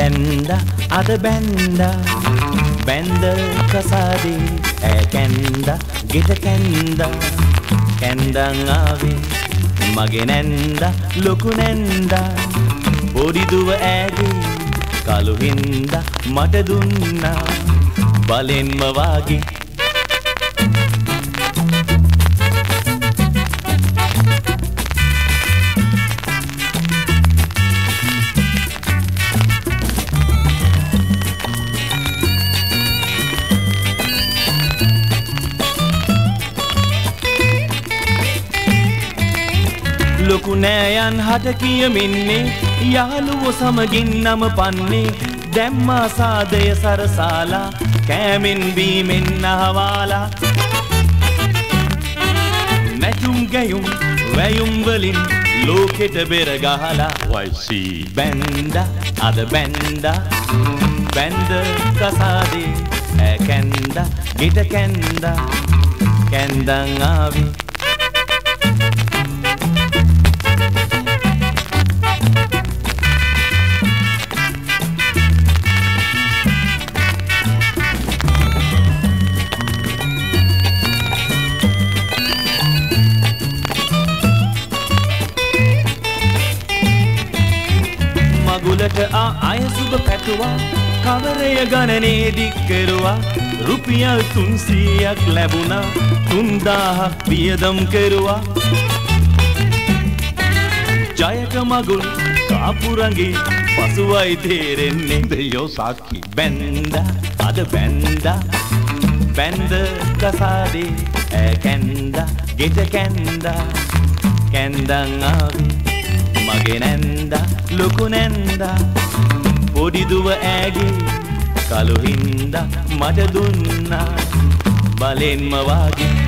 Benda ada benda Benda kasadi kenda gita kenda kendang avi mage nenda loku nenda podi duwa age kalu hinda mata dunna balenma wage ලොකු නෑයන් හට කියමින්නේ යාළුවෝ සමගින් නම පන්නේ දැම්මා සාදය සරසාලා කෑමෙන් බීමෙන් අහවාලා නැටුම් ගැයුම් වැයුම් වලින් ලෝකෙට බෙර ගහලා වයිසි බැන්දා අද බැන්දා බැන්ද කසාදේ කැන්දා ගිට කැන්දා කැන්දන් ආවි මගුලට ආය සුබ පැතුවා කවරය ගණනේ දික් කෙරුවා රුපියල් 300ක් ලැබුණා 3000ක් වියදම් කෙරුවා ජයක මගුල් කාපුරංගේ පසුවයි තේරෙන්නේ දෙයෝ සාක්කි බැන්දා අද බැන්දා බැන්ද කසාදේ කැන්දා ගෙට කැන්දා කැන්දන් ආවේ මගේ නැන්දා ලොකු නැන්දා පොඩි දුව ඈගේ කලු හින්දා මට දුන්නා බලෙන්ම වාගේ